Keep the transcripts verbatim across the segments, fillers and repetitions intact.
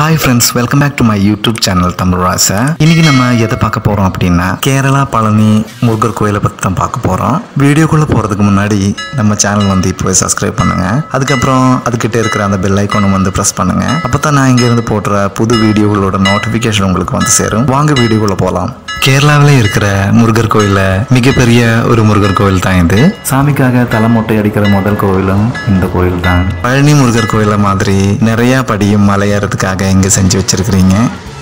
Hi friends, welcome back to my YouTube channel Tamil Rasa. இன்னைக்கு நம்ம எதை பார்க்க போறோம் அப்படின்னா கேரளா பழனி முருகர் கோயிலை பத்தி தான் பார்க்க போறோம். வீடியோக்குள்ள போறதுக்கு முன்னாடி நம்ம சேனல் வந்து இப்போவே சப்ஸ்கிரைப் பண்ணுங்க. அதுக்கப்புறம் அதுக்கிட்ட இருக்கிற அந்த பெல் ஐகானும் வந்து பிரஸ் பண்ணுங்க. அப்பதான் நான் இங்க இருந்து போடுற புது வீடியோகளோட நோட்டிபிகேஷன் உங்களுக்கு வந்து சேரும். வாங்க வீடியோக்குள்ள போலாம். கேரளாவிலே இருக்கிற முருகர் கோயில்ல மிகப்பெரிய ஒரு முருகர் கோயில் தான் இது. சாமிக்காக தலைமொட்டை அடிக்கிற முதல் கோயிலும் இந்த கோயில் தான். பழனி முருகர் கோயில மாதிரி நிறைய படியும் மலையேறதுக்காக இங்க செஞ்சு வச்சிருக்கிறீங்க.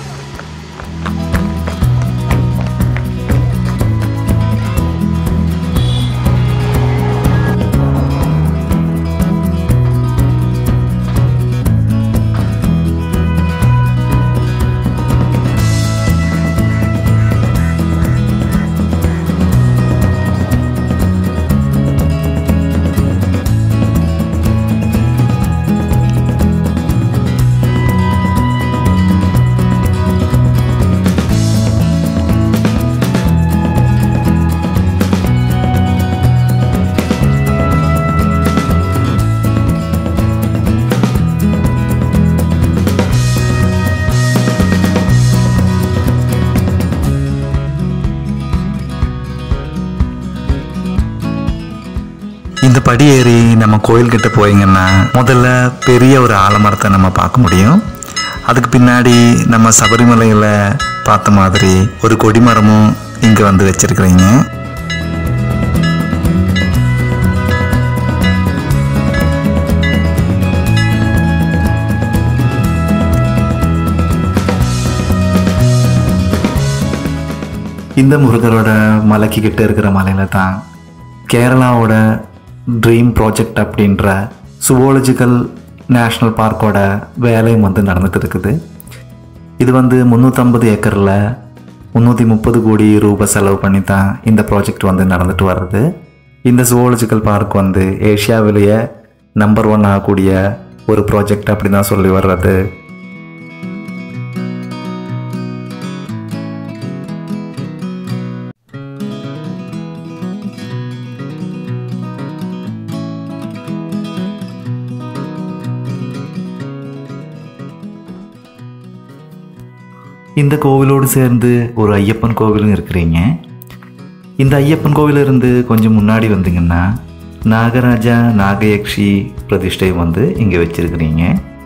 இந்த படி ஏறி நம்ம கோயில்கிட்ட போயிங்கன்னா முதல்ல பெரிய ஒரு ஆலமரத்தை நம்ம பார்க்க முடியும். அதுக்கு பின்னாடி நம்ம சபரிமலையில் பார்த்த மாதிரி ஒரு கொடிமரமும் இங்கே வந்து வச்சிருக்கிறீங்க. இந்த முருகரோட மலைக்கு கிட்ட இருக்கிற மலையில தான் கேரளாவோட ட்ரீம் ப்ராஜெக்ட் அப்படின்ற சுவோலஜிக்கல் நேஷ்னல் பார்க்கோட வேலையும் வந்து நடந்துட்டு இருக்குது. இது வந்து முந்நூற்றம்பது ஏக்கரில் முந்நூற்றி முப்பது கோடி ரூபாய் செலவு பண்ணி தான் இந்த ப்ராஜெக்ட் வந்து நடந்துட்டு வர்றது. இந்த சுவோலஜிக்கல் பார்க் வந்து ஏஷியாவிலேயே நம்பர் ஒன் ஆகக்கூடிய ஒரு ப்ராஜெக்ட் அப்படி தான் சொல்லி வர்றது. இந்த கோவிலோடு சேர்ந்து ஒரு ஐயப்பன் கோவிலும் இருக்கிறீங்க. இந்த ஐயப்பன் கோவிலிருந்து கொஞ்சம் முன்னாடி வந்தீங்கன்னா நாகராஜா நாகயக்ஷி பிரதிஷ்டை வந்து இங்கே வச்சிருக்கிறீங்க.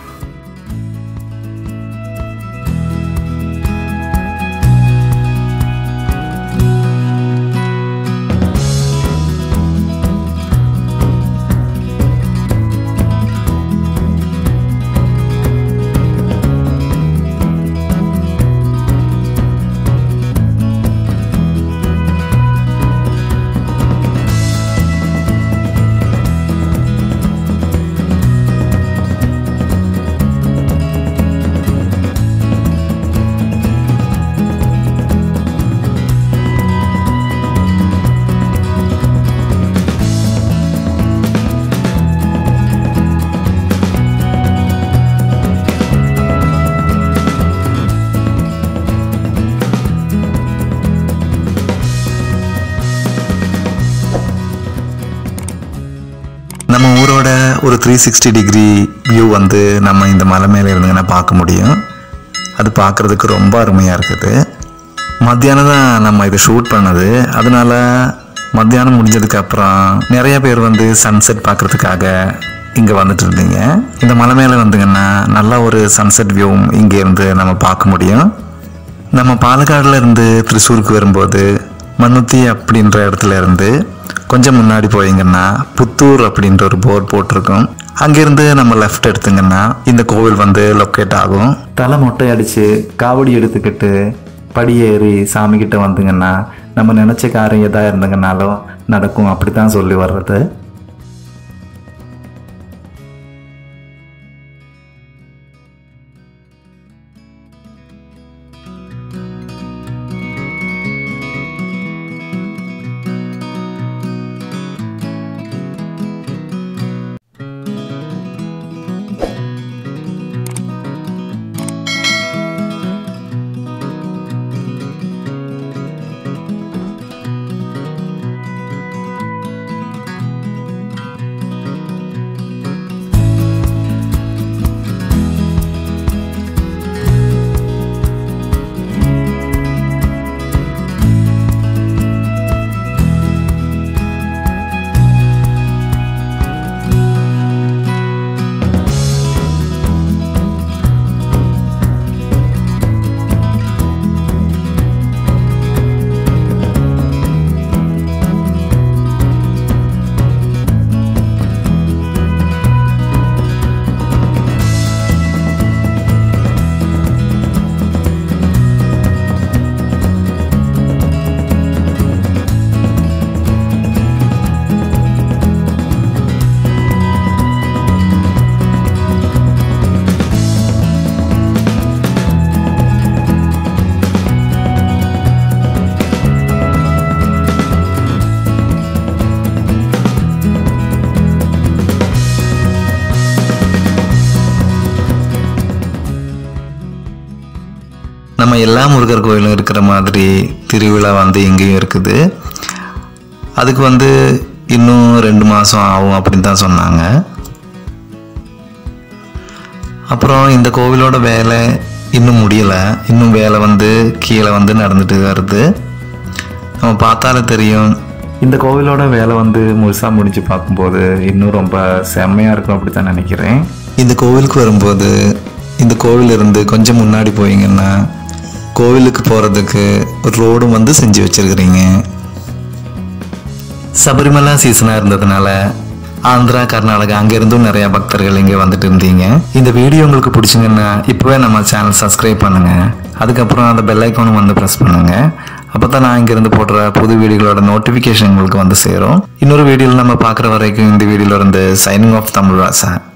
நம்ம ஊரோட ஒரு த்ரீ சிக்ஸ்டி டிகிரி வியூ வந்து நம்ம இந்த மலை மேலே இருந்தீங்கன்னா பார்க்க முடியும். அது பார்க்குறதுக்கு ரொம்ப அருமையாக இருக்குது. மத்தியானம் தான் நம்ம இதை ஷூட் பண்ணது. அதனால மத்தியானம் முடிஞ்சதுக்கப்புறம் நிறைய பேர் வந்து சன்செட் பார்க்குறதுக்காக இங்கே வந்துட்டு இருந்தீங்க. இந்த மலை மேலே வந்தீங்கன்னா நல்ல ஒரு சன்செட் வியூவும் இங்கே இருந்து நம்ம பார்க்க முடியும். நம்ம பாலக்காடுல இருந்து திருச்சூருக்கு வரும்போது மண்ணுத்தி அப்படின்ற இடத்துல இருந்து கொஞ்சம் முன்னாடி போயிங்கன்னா புத்தூர் அப்படின்ற ஒரு போர்டு போட்டிருக்கும். அங்கிருந்து நம்ம லெஃப்ட் எடுத்துங்கன்னா இந்த கோவில் வந்து லொக்கேட் ஆகும். தலை மொட்டை அடித்து காவடி எடுத்துக்கிட்டு படியேறி சாமி கிட்ட வந்துங்கன்னா நம்ம நினச்ச காரியம் எதாக இருந்தங்கனாலும் நடக்கும் அப்படி தான் சொல்லி வர்றது. நம்ம எல்லா முருகர் கோயிலும் இருக்கிற மாதிரி திருவிழா வந்து இங்கேயும் இருக்குது. அதுக்கு வந்து இன்னும் ரெண்டு மாதம் ஆகும் அப்படின்னு தான் சொன்னாங்க. அப்புறம் இந்த கோவிலோட வேலை இன்னும் முடியலை. இன்னும் வேலை வந்து கீழே வந்து நடந்துட்டு வருது. நம்ம பார்த்தாலே தெரியும். இந்த கோவிலோட வேலை வந்து முழுசாக முடிஞ்சு பார்க்கும்போது இன்னும் ரொம்ப செம்மையாக இருக்கும் அப்படி தான் நினைக்கிறேன். இந்த கோவிலுக்கு வரும்போது இந்த கோவில் இருந்து கொஞ்சம் முன்னாடி போயிங்கன்னா கோவிலுக்கு போகிறதுக்கு ஒரு ரோடும் வந்து செஞ்சு வச்சுருக்கிறீங்க. சபரிமலை சீசனாக இருந்ததுனால ஆந்திரா, கர்நாடகா அங்கேருந்தும் நிறையா பக்தர்கள் இங்கே வந்துட்டு இருந்தீங்க. இந்த வீடியோ உங்களுக்கு பிடிச்சிங்கன்னா இப்போவே நம்ம சேனல் சப்ஸ்கிரைப் பண்ணுங்கள். அதுக்கப்புறம் அந்த பெல் ஐக்கானும் வந்து ப்ரெஸ் பண்ணுங்கள். அப்போ தான் நான் இங்கேருந்து போடுற புது வீடியோகளோட நோட்டிஃபிகேஷன் உங்களுக்கு வந்து சேரும். இன்னொரு வீடியோவில் நம்ம பார்க்குற வரைக்கும் இந்த வீடியோவில் இருந்து சைனிங் ஆஃப் தமிழ் ராசா.